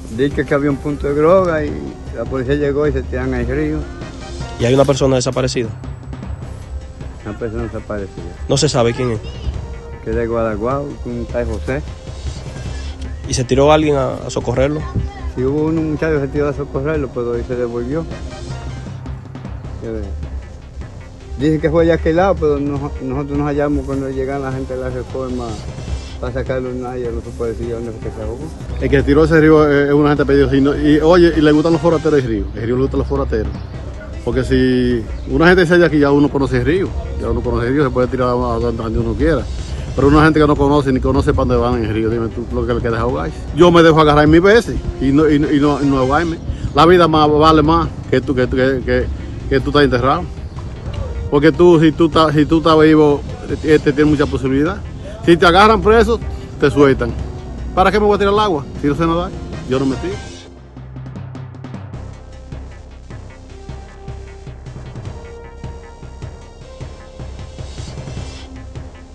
Dice que había un punto de droga y la policía llegó y se tiran al río. ¿Y hay una persona desaparecida? Una persona desaparecida. No se sabe quién es. Que es de Guadaguao, un tal José. ¿Y se tiró alguien a socorrerlo? Si hubo un muchacho que se tiró a socorrerlo, pero hoy se devolvió. Dice que fue de aquel lado, pero nosotros nos hallamos cuando llegan la gente de la Reforma para sacarlo, nadie no se puede decir dónde se ahogó. El que tiró ese río es una gente pedido. Oye, y le gustan los forateros del río. El río le gustan los forateros. Porque si una gente se halla aquí, ya uno conoce el río. Ya uno conoce el río, se puede tirar a donde uno quiera. Pero una gente que no conoce, ni conoce para dónde van en el río, dime tú lo que le queda es ahogarse. Yo me dejo agarrar 1000 veces y no ahogarme. La vida vale más que tú estás enterrado. Porque si tú estás vivo, tienes mucha posibilidad. Si te agarran preso, te sueltan. ¿Para qué me voy a tirar al agua? Si no sé nadar, yo no me tiro.